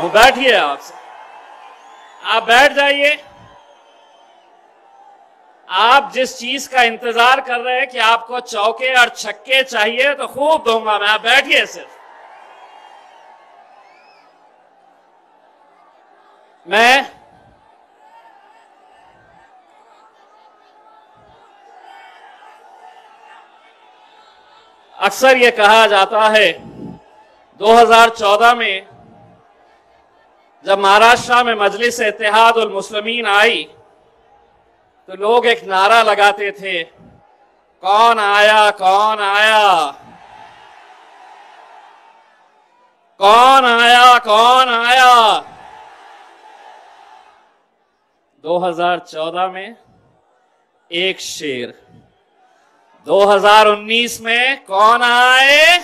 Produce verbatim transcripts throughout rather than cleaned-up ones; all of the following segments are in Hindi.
हूं। बैठिए, आप आप बैठ जाइए। आप जिस चीज का इंतजार कर रहे हैं कि आपको चौके और छक्के चाहिए तो खूब दूंगा मैं। आप बैठिए सिर्फ। मैं अक्सर ये कहा जाता है दो हज़ार चौदह में जब महाराष्ट्र में मजलिस इत्तेहाद उल मुस्लिमीन आई तो लोग एक नारा लगाते थे, कौन आया कौन आया, कौन आया कौन आया। दो हज़ार चौदह में एक शेर, दो हज़ार उन्नीस में कौन आए।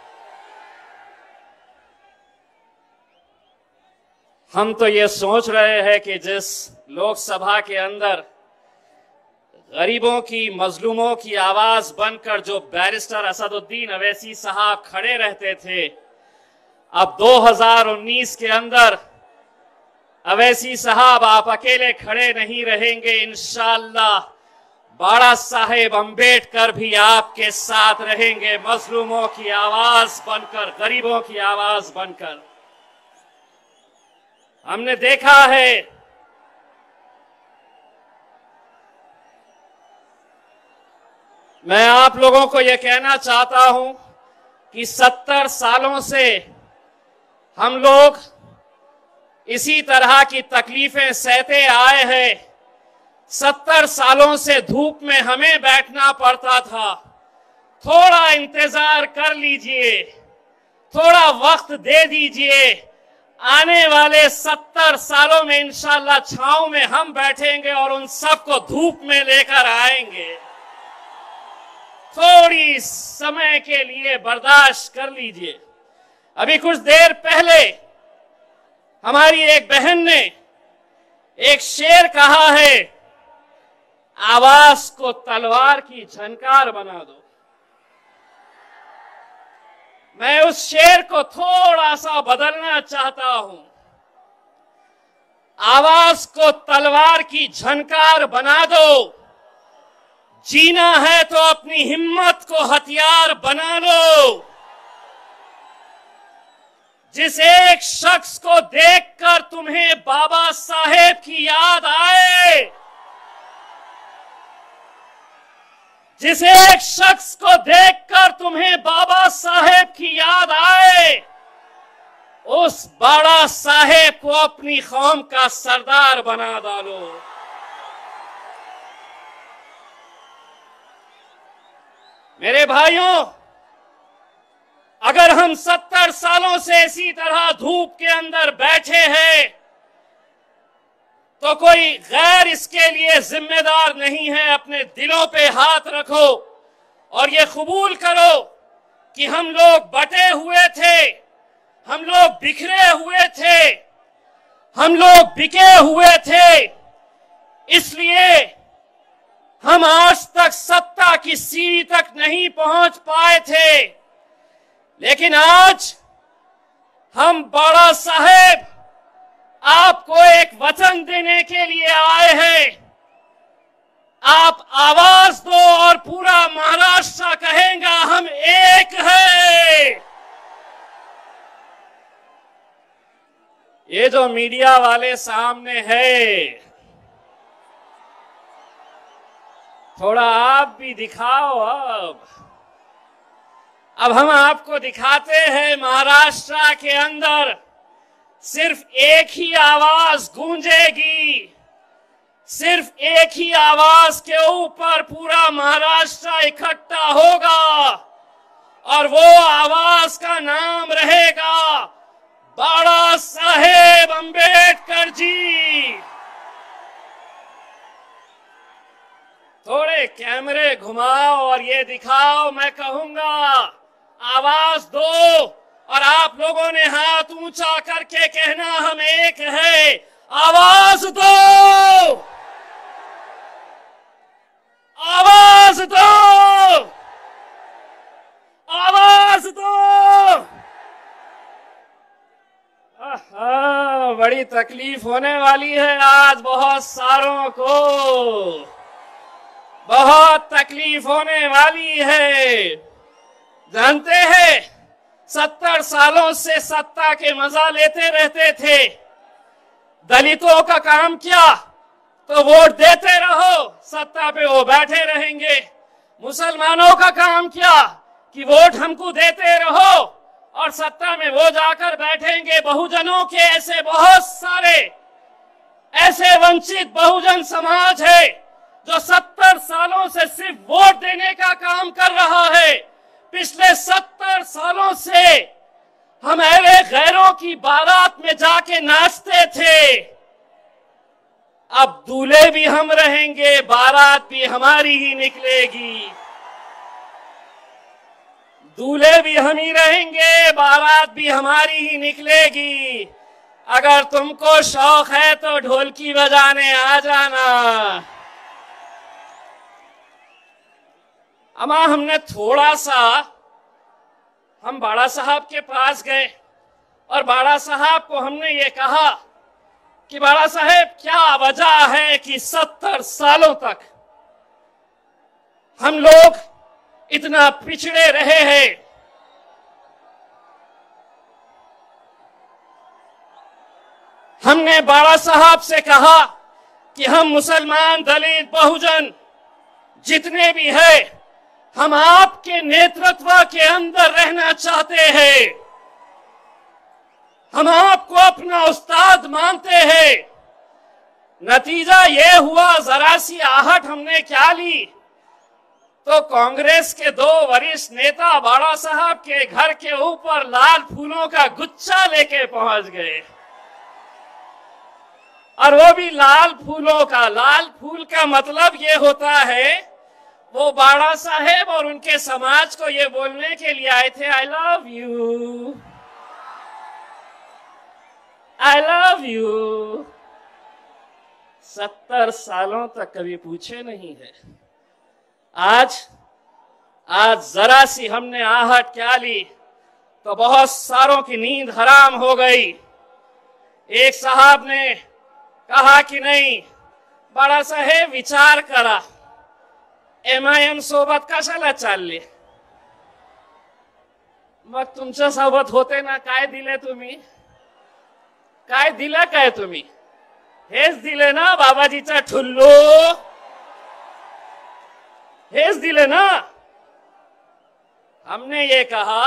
हम तो ये सोच रहे हैं कि जिस लोकसभा के अंदर गरीबों की, मजलूमों की आवाज बनकर जो बैरिस्टर असदुद्दीन अवैसी साहब खड़े रहते थे, अब दो हज़ार उन्नीस के अंदर अवैसी साहब आप अकेले खड़े नहीं रहेंगे। इंशाअल्लाह बाड़ा साहेब अंबेडकर भी आपके साथ रहेंगे, मजलूमों की आवाज बनकर, गरीबों की आवाज बनकर। हमने देखा है मैं आप लोगों को यह कहना चाहता हूं कि सत्तर सालों से हम लोग इसी तरह की तकलीफें सहते आए हैं। सत्तर सालों से धूप में हमें बैठना पड़ता था। थोड़ा इंतजार कर लीजिए, थोड़ा वक्त दे दीजिए। आने वाले सत्तर सालों में इंशाअल्लाह छांव में हम बैठेंगे और उन सबको धूप में लेकर आएंगे। थोड़ी समय के लिए बर्दाश्त कर लीजिए। अभी कुछ देर पहले हमारी एक बहन ने एक शेर कहा है, आवाज को तलवार की झनकार बना दो। मैं उस शेर को थोड़ा सा बदलना चाहता हूं। आवाज को तलवार की झनकार बना दो। जीना है तो अपनी हिम्मत को हथियार बना लो। जिस एक शख्स को देखकर तुम्हें बाबा साहेब की याद आए, जिस एक शख्स को देखकर तुम्हें बाबा साहेब की याद आए, उस बाड़ा साहेब को अपनी कौम का सरदार बना डालो। मेरे भाइयों, अगर हम सत्तर सालों से इसी तरह धूप के अंदर बैठे हैं तो कोई गैर इसके लिए जिम्मेदार नहीं है। अपने दिलों पे हाथ रखो और ये कबूल करो कि हम लोग बटे हुए थे, हम लोग बिखरे हुए थे, हम लोग बिके हुए थे। इसलिए हम आज तक सत्ता की सीढ़ी तक नहीं पहुंच पाए थे। लेकिन आज हम बाड़ा साहेब आपको एक वचन देने के लिए आए हैं। आप आवाज दो और पूरा महाराष्ट्र कहेगा हम एक हैं। ये जो मीडिया वाले सामने है, थोड़ा आप भी दिखाओ। अब अब हम आपको दिखाते हैं महाराष्ट्र के अंदर सिर्फ एक ही आवाज गूंजेगी। सिर्फ एक ही आवाज के ऊपर पूरा महाराष्ट्र इकट्ठा होगा और वो आवाज का नाम रहेगा बाड़ा साहेब अंबेडकर जी। थोड़े कैमरे घुमाओ और ये दिखाओ। मैं कहूंगा आवाज दो और आप लोगों ने हाथ ऊंचा करके कहना हम एक है। आवाज दो, आवाज दो, आवाज दो। आहा। बड़ी तकलीफ होने वाली है आज बहुत सारों को, बहुत तकलीफ होने वाली है। जानते हैं, सत्तर सालों से सत्ता के मजा लेते रहते थे। दलितों का काम क्या? तो वोट देते रहो, सत्ता पे वो बैठे रहेंगे। मुसलमानों का काम क्या? कि वोट हमको देते रहो और सत्ता में वो जाकर बैठेंगे। बहुजनों के ऐसे बहुत सारे ऐसे वंचित बहुजन समाज है जो सत्तर सालों से सिर्फ वोट देने का काम कर रहा है। पिछले सत्तर सालों से हम अरे गैरों की बारात में जाके नाचते थे, अब दूल्हे भी हम रहेंगे, बारात भी हमारी ही निकलेगी। दूल्हे भी हम ही रहेंगे, बारात भी हमारी ही निकलेगी। अगर तुमको शौक है तो ढोलकी बजाने आ जाना। अमा हमने थोड़ा सा हम बाड़ा साहब के पास गए और बाड़ा साहब को हमने ये कहा कि बाड़ा साहब, क्या वजह है कि सत्तर सालों तक हम लोग इतना पिछड़े रहे हैं? हमने बाड़ा साहब से कहा कि हम मुसलमान, दलित, बहुजन जितने भी हैं, हम आपके नेतृत्व के अंदर रहना चाहते हैं। हम आपको अपना उस्ताद मानते हैं। नतीजा ये हुआ, जरा सी आहट हमने क्या ली तो कांग्रेस के दो वरिष्ठ नेता बाड़ा साहब के घर के ऊपर लाल फूलों का गुच्छा लेके पहुंच गए, और वो भी लाल फूलों का। लाल फूल का मतलब ये होता है, वो बाड़ा साहेब और उनके समाज को ये बोलने के लिए आए थे, I love you, I love you. सत्तर सालों तक कभी पूछे नहीं है। आज आज जरा सी हमने आहट क्या ली तो बहुत सारों की नींद हराम हो गई। एक साहब ने कहा कि नहीं बाळा साहेब, विचार करा, एम आय एम सोबत कशाला चालले? मग तुमच्या सोबत होते ना, काय दिले तुम्ही? काय दिलं काय तुम्ही? हेच दिले ना बाबाजीचा ठुल्लू, हेच दिले ना। हमने ये कहा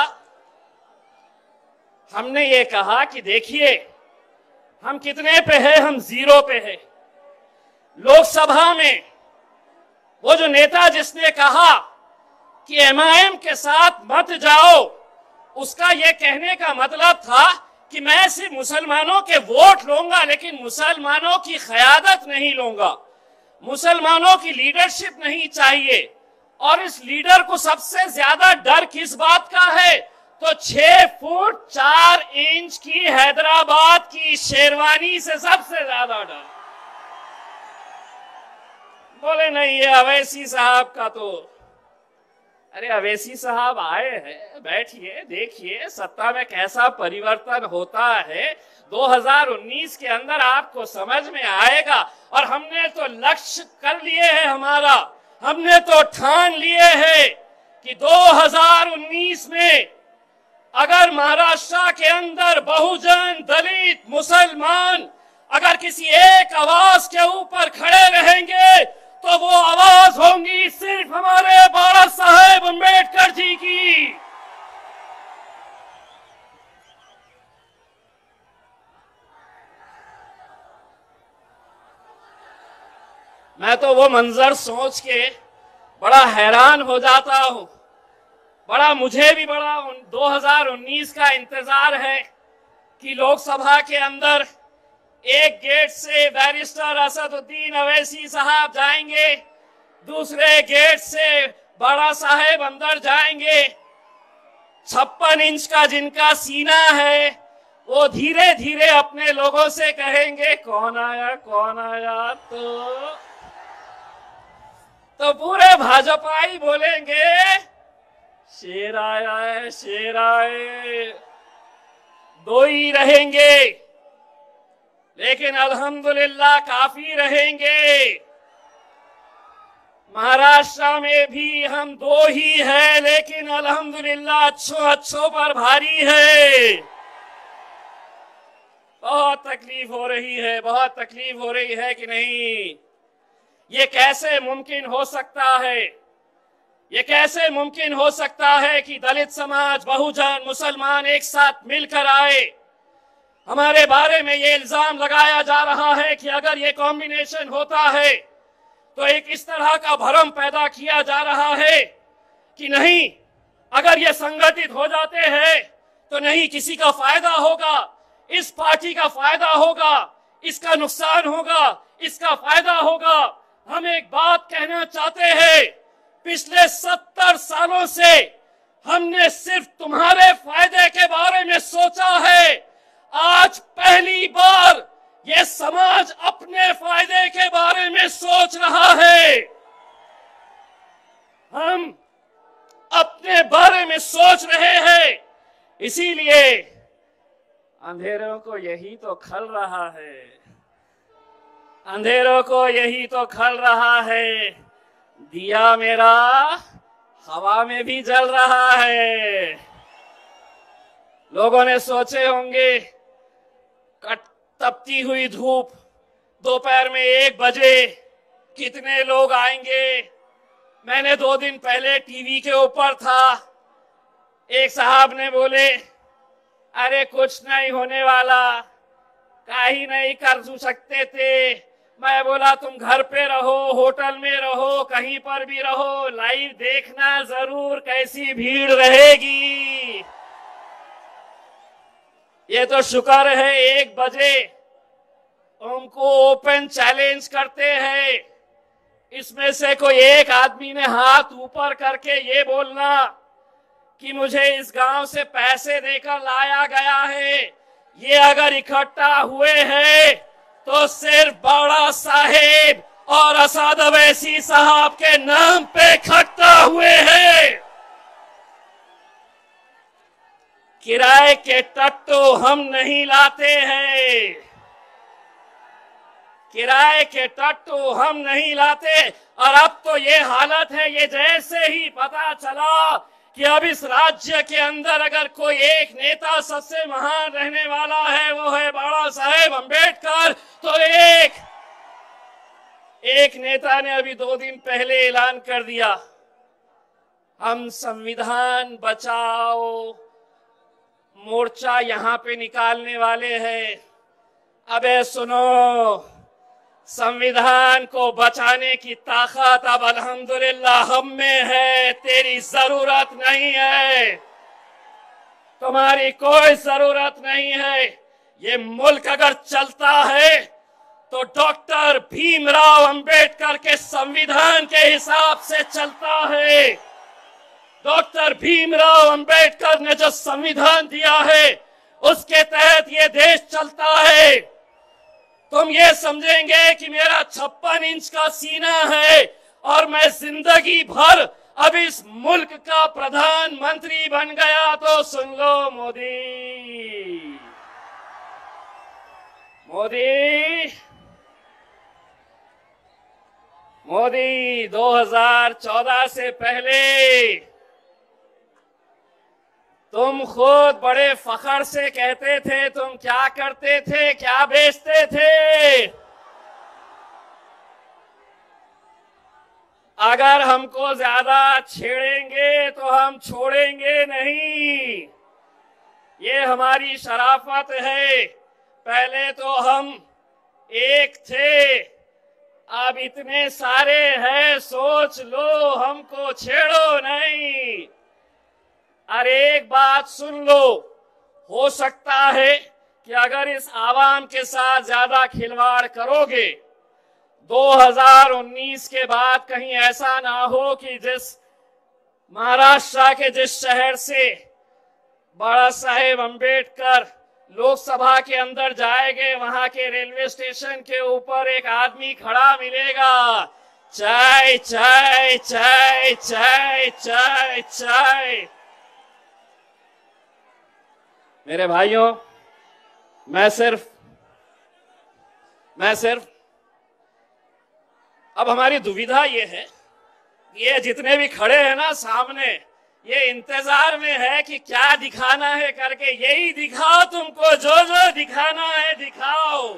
हमने ये कहा कि देखिए हम कितने पे हैं, हम जीरो पे हैं। लोकसभा में वो जो नेता जिसने कहा कि एम आई एम के साथ मत जाओ, उसका ये कहने का मतलब था कि मैं सिर्फ मुसलमानों के वोट लूंगा लेकिन मुसलमानों की क़यादत नहीं लूंगा, मुसलमानों की लीडरशिप नहीं चाहिए। और इस लीडर को सबसे ज्यादा डर किस बात का है? तो छह फुट चार इंच की हैदराबाद की शेरवानी से सबसे ज्यादा डर। बोले नहीं, ये अवैसी साहब का तो, अरे अवैसी साहब आए हैं, बैठिए, देखिए सत्ता में कैसा परिवर्तन होता है। दो हज़ार उन्नीस के अंदर आपको समझ में आएगा। और हमने तो लक्ष्य कर लिए है, हमारा हमने तो ठान लिए है कि दो हज़ार उन्नीस में अगर महाराष्ट्र के अंदर बहुजन, दलित, मुसलमान अगर किसी एक आवाज के ऊपर खड़े रहेंगे तो वो आवाज होंगी सिर्फ हमारे बाळा साहेब अम्बेडकर जी की। मैं तो वो मंजर सोच के बड़ा हैरान हो जाता हूं। बड़ा मुझे भी बड़ा दो हज़ार उन्नीस का इंतजार है कि लोकसभा के अंदर एक गेट से बैरिस्टर असदुद्दीन अवैसी साहब जाएंगे, दूसरे गेट से बाळा साहेब अंदर जाएंगे। छप्पन इंच का जिनका सीना है वो धीरे धीरे अपने लोगों से कहेंगे कौन आया कौन आया, तो तो पूरे भाजपाई बोलेंगे शेर आया है, शेर आए। दो ही रहेंगे, लेकिन अल्हम्दुलिल्लाह काफी रहेंगे। महाराष्ट्र में भी हम दो ही है, लेकिन अल्हम्दुलिल्लाह अच्छों अच्छों पर भारी है। बहुत तकलीफ हो रही है, बहुत तकलीफ हो रही है कि नहीं? ये कैसे मुमकिन हो सकता है? ये कैसे मुमकिन हो सकता है कि दलित समाज, बहुजन, मुसलमान एक साथ मिलकर आए? हमारे बारे में ये इल्जाम लगाया जा रहा है कि अगर ये कॉम्बिनेशन होता है तो एक इस तरह का भ्रम पैदा किया जा रहा है कि नहीं, अगर ये संगठित हो जाते हैं तो नहीं किसी का फायदा होगा, इस पार्टी का फायदा होगा, इसका नुकसान होगा, इसका फायदा होगा। हम एक बात कहना चाहते हैं, पिछले सत्तर सालों से हमने सिर्फ तुम्हारे फायदे के बारे में सोचा है। आज पहली बार ये समाज अपने फायदे के बारे में सोच रहा है। हम अपने बारे में सोच रहे हैं, इसीलिए अंधेरों को यही तो खल रहा है, अंधेरों को यही तो खल रहा है। दिया मेरा हवा में भी जल रहा है। लोगों ने सोचे होंगे कट तपती हुई धूप, दोपहर में एक बजे कितने लोग आएंगे। मैंने दो दिन पहले टीवी के ऊपर था, एक साहब ने बोले अरे कुछ नहीं होने वाला, काहे नहीं कर सकते थे। मैं बोला तुम घर पे रहो, होटल में रहो, कहीं पर भी रहो, लाइव देखना जरूर कैसी भीड़ रहेगी। ये तो शुक्र है एक बजे उनको ओपन चैलेंज करते हैं। इसमें से कोई एक आदमी ने हाथ ऊपर करके ये बोलना कि मुझे इस गांव से पैसे देकर लाया गया है, ये अगर इकट्ठा हुए हैं तो सिर्फ बाड़ा साहेब और असद अवैसी साहब के नाम पे इकट्ठा हुए हैं। किराए के टट्टू हम नहीं लाते हैं, किराए के टट्टू हम नहीं लाते। और अब तो ये हालत है, ये जैसे ही पता चला कि अब इस राज्य के अंदर अगर कोई एक नेता सबसे महान रहने वाला है वो है बाबा साहेब अम्बेडकर, तो एक एक नेता ने अभी दो दिन पहले ऐलान कर दिया हम संविधान बचाओ मोर्चा यहाँ पे निकालने वाले हैं। अबे सुनो, संविधान को बचाने की ताकत अब अल्हम्दुलिल्लाह हम में है, तेरी जरूरत नहीं है, तुम्हारी कोई जरूरत नहीं है। ये मुल्क अगर चलता है तो डॉक्टर भीमराव अंबेडकर के संविधान के हिसाब से चलता है। डॉक्टर भीमराव अंबेडकर ने जो संविधान दिया है उसके तहत ये देश चलता है। तुम ये समझेंगे कि मेरा छप्पन इंच का सीना है और मैं जिंदगी भर अब इस मुल्क का प्रधानमंत्री बन गया, तो सुन लो मोदी, मोदी मोदी दो हज़ार चौदह से पहले तुम खुद बड़े फखर से कहते थे तुम क्या करते थे, क्या बेचते थे। अगर हमको ज्यादा छेड़ेंगे तो हम छोड़ेंगे नहीं, ये हमारी शराफत है। पहले तो हम एक थे, अब इतने सारे हैं, सोच लो, हमको छेड़ो नहीं। अरे एक बात सुन लो, हो सकता है कि अगर इस आवाम के साथ ज्यादा खिलवाड़ करोगे दो हज़ार उन्नीस के बाद कहीं ऐसा ना हो कि जिस महाराष्ट्र के जिस शहर से बाबा साहेब अम्बेडकर लोकसभा के अंदर जाएंगे वहां के रेलवे स्टेशन के ऊपर एक आदमी खड़ा मिलेगा, चाय चाय चाय चाय चाय चाय। मेरे भाइयों, मैं सिर्फ मैं सिर्फ अब हमारी दुविधा ये है, ये जितने भी खड़े हैं ना सामने, ये इंतजार में है कि क्या दिखाना है करके। यही दिखाओ, तुमको जो जो दिखाना है दिखाओ,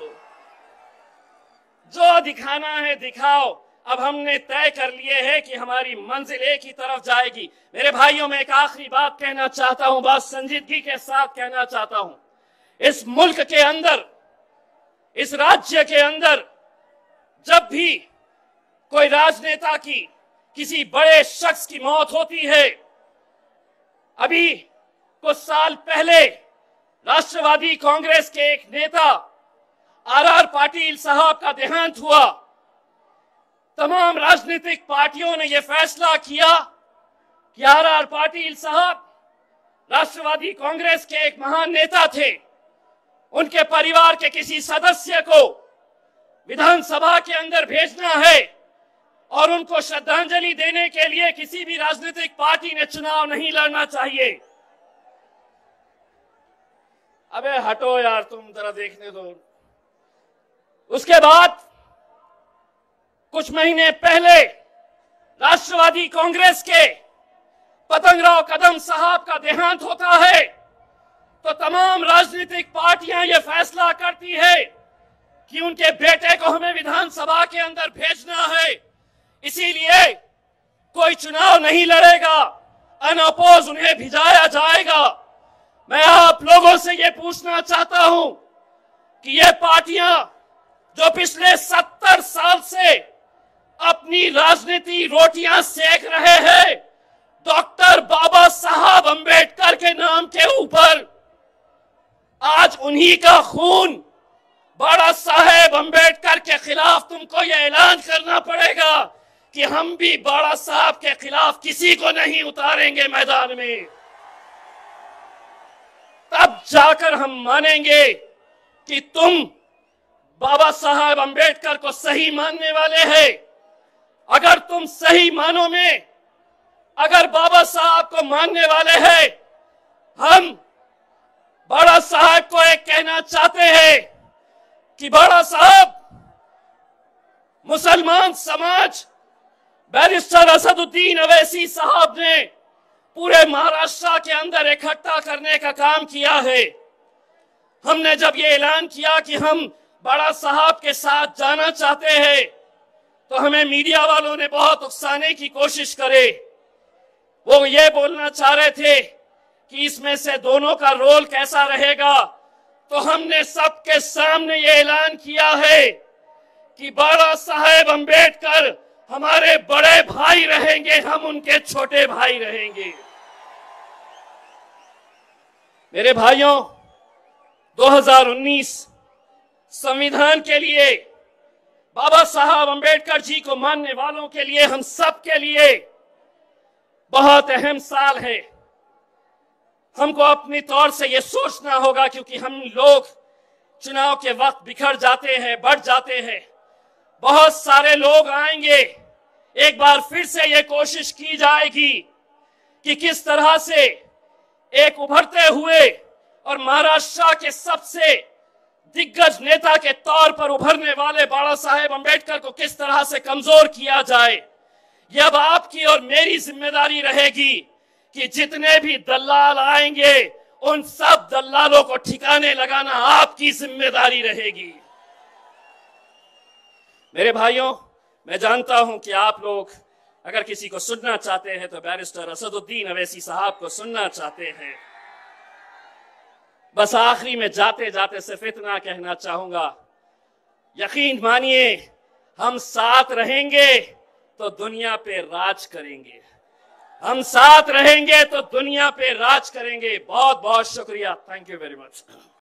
जो दिखाना है दिखाओ। अब हमने तय कर लिए है कि हमारी मंजिल एक ही तरफ जाएगी। मेरे भाइयों, में एक आखिरी बात कहना चाहता हूं, बात संजीदगी के साथ कहना चाहता हूं। इस मुल्क के अंदर, इस राज्य के अंदर जब भी कोई राजनेता की, किसी बड़े शख्स की मौत होती है, अभी कुछ साल पहले राष्ट्रवादी कांग्रेस के एक नेता आर आर पाटिल साहब का देहांत हुआ। तमाम राजनीतिक पार्टियों ने यह फैसला किया कि आर आर पाटिल साहब राष्ट्रवादी कांग्रेस के एक महान नेता थे, उनके परिवार के किसी सदस्य को विधानसभा के अंदर भेजना है और उनको श्रद्धांजलि देने के लिए किसी भी राजनीतिक पार्टी ने चुनाव नहीं लड़ना चाहिए। अबे हटो यार, तुम जरा देखने दो। उसके बाद कुछ महीने पहले राष्ट्रवादी कांग्रेस के पतंगराव कदम साहब का देहांत होता है, तो तमाम राजनीतिक पार्टियां यह फैसला करती है कि उनके बेटे को हमें विधानसभा के अंदर भेजना है, इसीलिए कोई चुनाव नहीं लड़ेगा, अनअपोज उन्हें भिजाया जाएगा। मैं आप लोगों से यह पूछना चाहता हूं कि ये पार्टियां जो पिछले सत्तर साल से अपनी राजनीति रोटियां सेक रहे हैं डॉक्टर बाबा साहब अंबेडकर के नाम के ऊपर, आज उन्हीं का खून बाबा साहेब अंबेडकर के खिलाफ तुमको यह ऐलान करना पड़ेगा कि हम भी बाबा साहब के खिलाफ किसी को नहीं उतारेंगे मैदान में। तब जाकर हम मानेंगे कि तुम बाबा साहब अंबेडकर को सही मानने वाले हैं। अगर तुम सही मानो में अगर बाबा साहब को मानने वाले हैं, हम बाबा साहब को एक कहना चाहते हैं कि बाबा साहब, मुसलमान समाज बैरिस्टर असदुद्दीन अवैसी साहब ने पूरे महाराष्ट्र के अंदर इकट्ठा करने का काम किया है। हमने जब ये ऐलान किया कि हम बाबा साहब के साथ जाना चाहते हैं, तो हमें मीडिया वालों ने बहुत उकसाने की कोशिश करे। वो ये बोलना चाह रहे थे कि इसमें से दोनों का रोल कैसा रहेगा, तो हमने सबके सामने ये ऐलान किया है कि बाबा साहेब अंबेडकर हमारे बड़े भाई रहेंगे, हम उनके छोटे भाई रहेंगे। मेरे भाइयों, दो हज़ार उन्नीस संविधान के लिए, बाबा साहब अंबेडकर जी को मानने वालों के लिए, हम सब के लिए बहुत अहम साल है। हमको अपनी तौर से यह सोचना होगा, क्योंकि हम लोग चुनाव के वक्त बिखर जाते हैं, बढ़ जाते हैं। बहुत सारे लोग आएंगे, एक बार फिर से यह कोशिश की जाएगी कि किस तरह से एक उभरते हुए और महाराष्ट्र के सबसे दिग्गज नेता के तौर पर उभरने वाले बाबा साहेब अंबेडकर को किस तरह से कमजोर किया जाए। यह अब आपकी और मेरी जिम्मेदारी रहेगी कि जितने भी दलाल आएंगे उन सब दलालों को ठिकाने लगाना आपकी जिम्मेदारी रहेगी। मेरे भाइयों, मैं जानता हूं कि आप लोग अगर किसी को सुनना चाहते हैं तो बैरिस्टर असदुद्दीन अवैसी साहब को सुनना चाहते हैं। बस आखिरी में जाते जाते सिर्फ इतना कहना चाहूंगा, यकीन मानिए हम साथ रहेंगे तो दुनिया पे राज करेंगे, हम साथ रहेंगे तो दुनिया पे राज करेंगे। बहुत बहुत शुक्रिया। Thank you very much.